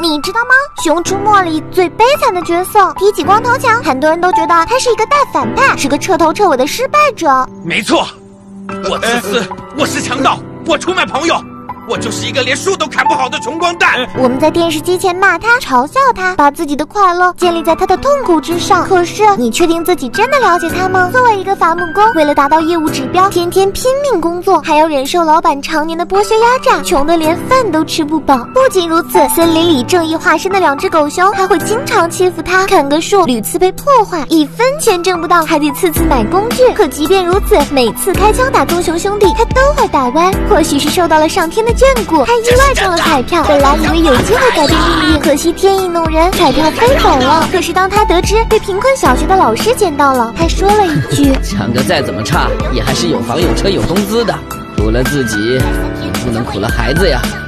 你知道吗？《熊出没》里最悲惨的角色提起光头强，很多人都觉得他是一个大反派，是个彻头彻尾的失败者。 没错，我自私，我是强盗，我出卖朋友。我就是一个连树都砍不好的穷光蛋。 我们在电视机前骂他，嘲笑他，把自己的快乐建立在他的痛苦之上。可是，你确定自己真的了解他吗？作为一个伐木工，为了达到业务指标，天天拼命工作，还要忍受老板常年的剥削压榨，穷得连饭都吃不饱。不仅如此，森林里正义化身的2只狗熊还会经常欺负他，砍个树屡次被破坏，1分钱挣不到，还得次次买工具。可即便如此，每次开枪打棕熊兄弟，他都会打歪。或许是受到了上天的眷顾，他意外中了彩票，本来以为有机会改变命运，可惜天意弄人，彩票飞走了。可是当他得知被贫困小学的老师捡到了，他说了一句： 强哥再怎么差，也还是有房有车有工资的，苦了自己，也不能苦了孩子呀。